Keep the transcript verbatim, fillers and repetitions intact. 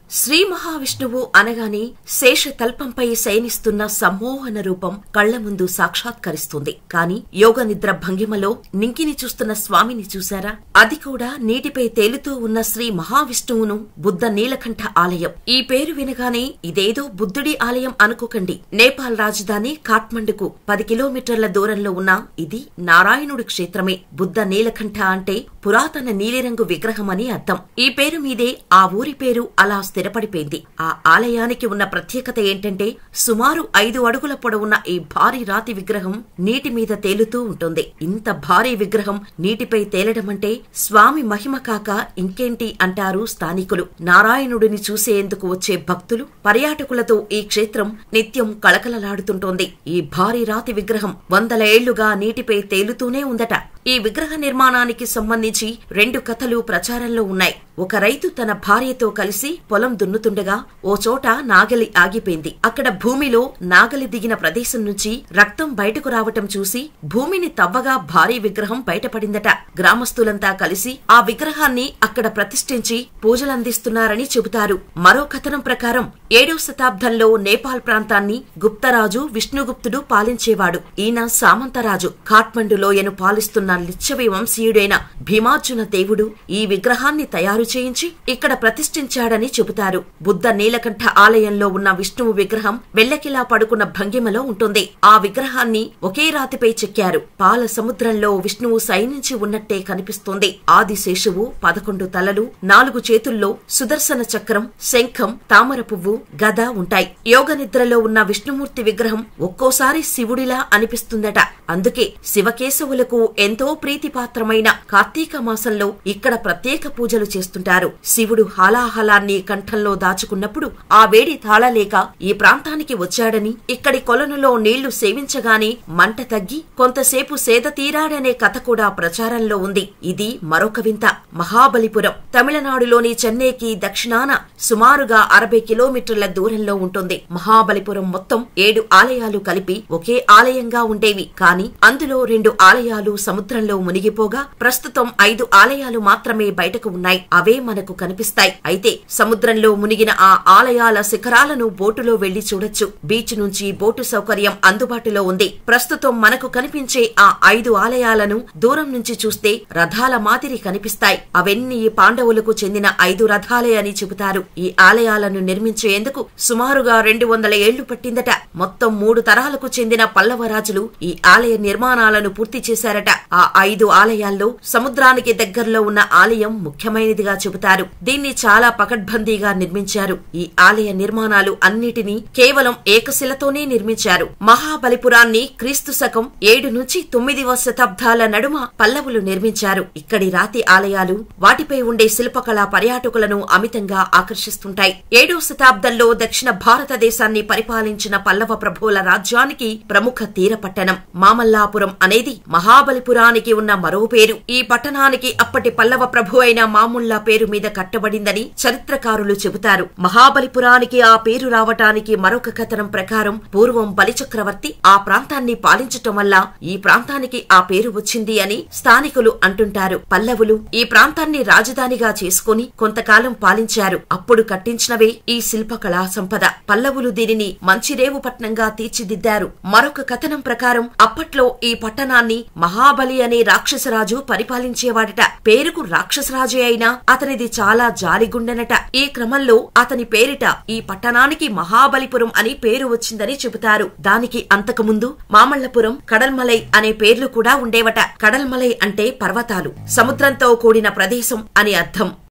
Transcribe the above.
శ్రీ మహావిష్ణువు అనగానే శేషతల్పంపై శయనిస్తున్న సమ్మోహన రూపం కళ్ల ముందు సాక్షాత్కరిస్తుంది. కాని యోగ నిద్ర భంగిమలో నింకిని చూస్తున్న స్వామిని చూశారా? అది కూడా నీటిపై తేలుతూ ఉన్న శ్రీ మహావిష్ణువును బుద్ధ నీలకంఠ ఆలయం. ఈ పేరు వినగానే ఇదేదో బుద్ధుడి ఆలయం అనుకోకండి. నేపాల్ రాజధాని కాఠ్మండుకు పది కిలోమీటర్ల దూరంలో ఉన్న ఇది నారాయణుడి క్షేత్రమే. బుద్ధ నీలకంఠ అంటే పురాతన నీలిరంగు విగ్రహమని అర్థం. ఈ పేరు మీదే ఆ ఊరి పేరు అలా స్థిరపడిపోయింది. ఆ ఆలయానికి ఉన్న ప్రత్యేకత ఏంటంటే సుమారు ఐదు అడుగుల పొడవున్న ఈ భారీ రాతి విగ్రహం నీటి మీద తేలుతూ ఉంటుంది. ఇంత భారీ విగ్రహం నీటిపై తేలడమంటే స్వామి మహిమ కాక ఇంకేంటి అంటారు స్థానికులు. నారాయణుడిని చూసేందుకు వచ్చే భక్తులు, పర్యాటకులతో ఈ క్షేత్రం నిత్యం కళకళలాడుతుంటోంది. ఈ భారీ రాతి విగ్రహం వందల ఏళ్లుగా నీటిపై తేలుతూనే ఉందట. ఈ విగ్రహ నిర్మాణానికి సంబంధించి రెండు కథలు ప్రచారంలో ఉన్నాయి. ఒక రైతు తన భార్యతో కలిసి పొలం దున్నుతుండగా ఓ చోట నాగలి ఆగిపోయింది. అక్కడ భూమిలో నాగలి దిగిన ప్రదేశం నుంచి రక్తం బయటకు రావటం చూసి భూమిని తవ్వగా భారీ విగ్రహం బయటపడిందట. గ్రామస్తులంతా కలిసి ఆ విగ్రహాన్ని అక్కడ ప్రతిష్ఠించి పూజలందిస్తున్నారని చెబుతారు. మరో కథనం ప్రకారం ఏడవ శతాబ్దంలో నేపాల్ ప్రాంతాన్ని గుప్తరాజు విష్ణుగుప్తుడు పాలించేవాడు. ఈయన సామంతరాజు. కాఠ్మండు లోయను పాలిస్తున్న లిచ్చవి వంశీయుడైన భీమార్జున దేవుడు ఈ విగ్రహాన్ని తయారు చేయించి ఇక్కడ ప్రతిష్ఠించాడని చెబుతారు. బుద్ధ నీలకంఠ ఆలయంలో ఉన్న విష్ణువు విగ్రహం వెల్లకిలా పడుకున్న భంగిమలో ఉంటుంది. ఆ విగ్రహాన్ని ఒకే రాతిపై చెక్కారు. పాల సముద్రంలో విష్ణువు శయనించి ఉన్నట్టే కనిపిస్తోంది. ఆదిశేషువు పదకొండు తలలు, నాలుగు చేతుల్లో సుదర్శన చక్రం, శంఖం, తామర పువ్వు, గద ఉంటాయి. యోగ నిద్రలో ఉన్న విష్ణుమూర్తి విగ్రహం ఒక్కోసారి శివుడిలా అనిపిస్తుందట. అందుకే శివకేశవులకు ఎంతో ప్రీతిపాత్రమైన కార్తీక మాసంలో ఇక్కడ ప్రత్యేక పూజలు చేస్తుంటారు. శివుడు హాలాహలాన్ని కంఠంలో దాచుకున్నప్పుడు ఆ వేడి తాళలేక ఈ ప్రాంతానికి వచ్చాడని, ఇక్కడి కొలనులో నీళ్లు సేవించగానే మంట తగ్గి కొంతసేపు సేద తీరాడనే కథ కూడా ప్రచారంలో ఉంది. ఇది మరొక వింత. మహాబలిపురం తమిళనాడులోని చెన్నైకి దక్షిణాన సుమారుగా అరవై కిలోమీటర్ల దూరంలో ఉంటుంది. మహాబలిపురం మొత్తం ఏడు ఆలయాలు కలిపి ఒకే ఆలయంగా ఉండేవి. కాని అందులో రెండు ఆలయాలు సముద్రంలో మునిగిపోగా ప్రస్తుతం ఐదు ఆలయాలు మాత్రమే బయటకు ఉన్నాయి. అవే మనకు కనిపిస్తాయి. అయితే సముద్రంలో మునిగిన ఆ ఆలయాల శిఖరాలను బోటులో వెళ్లి చూడొచ్చు. బీచ్ నుంచి బోటు సౌకర్యం అందుబాటులో ఉంది. ప్రస్తుతం మనకు కనిపించే ఆ ఐదు ఆలయాలను దూరం నుంచి చూస్తే రథాల మాదిరి కనిపిస్తాయి. అవన్నీ పాండవులకు చెందిన ఐదు రథాలే అని చెబుతారు. ఈ ఆలయాలను నిర్మించేందుకు సుమారుగా రెండు వందల ఏళ్లు పట్టిందట. మొత్తం మూడు తరాలకు చెందిన పల్లవరాజులు ఈ ఆలయ నిర్మాణాలను పూర్తి చేశారట. ఆ ఐదు ఆలయాల్లో సముద్రానికి దగ్గరలో ఉన్న ఆలయం ముఖ్యమైనదిగా చెబుతారు. దీన్ని చాలా పకడ్బందీగా నిర్మించారు. ఈ ఆలయ నిర్మాణాలు అన్నిటినీ కేవలం ఏకశిలతోనే నిర్మించారు. మహాబలిపురాన్ని క్రీస్తు శకం ఏడు నుంచి తొమ్మిదివ శతాబ్దాల నడుమ పల్లవులు నిర్మించారు. ఇక్కడి రాతి ఆలయాలు, వాటిపై ఉండే శిల్పకళ పర్యాటకులను అమితంగా ఆకర్షిస్తుంటాయి. ఏడవ శతాబ్దంలో దక్షిణ భారతదేశాన్ని పరిపాలించిన పల్లవ ప్రభువుల రాజ్యానికి ప్రముఖ తీర పట్టణం మామల్లాపురం అనేది మహాబలిపురానికి ఉన్న మరో పేరు. ఈ పట్టణానికి అప్పటి పల్లవ ప్రభు అయిన మాముల్లా పేరు మీద కట్టబడిందని చరిత్రకారులు చెబుతారు. మహాబలిపురానికి ఆ పేరు రావటానికి మరొక కథనం ప్రకారం పూర్వం బలిచక్రవర్తి ఆ ప్రాంతాన్ని పాలించటం వల్ల ఈ ప్రాంతానికి ఆ పేరు వచ్చింది అని స్థానికులు అంటుంటారు. పల్లవులు ఈ ప్రాంతాన్ని రాజధానిగా చేసుకుని కొంతకాలం పాలించారు. అప్పుడు కట్టించినవే ఈ శిల్పకళా సంపద. పల్లవులు దీనిని మంచిరేవు పట్నంగా తీర్చిదిద్దారు. మరొక కథనం ప్రకారం అప్పట్లో ఈ పట్టణాన్ని మహాబలి అనే రాక్షసరాజు పరిపాలించేవాడట. పేరుకు రాక్షసరాజే అయినా అతనిది చాలా జాలిగుండెనట. ఈ క్రమంలో అతని పేరిట ఈ పట్టణానికి మహాబలిపురం అని పేరు వచ్చిందని చెబుతారు. దానికి అంతకుముందు మామల్లపురం, కడల్మలై అనే పేర్లు కూడా ఉండేవట. కడల్మలై అంటే పర్వతాలు, సముద్రంతో కూడిన ప్రదేశం అని అర్థం.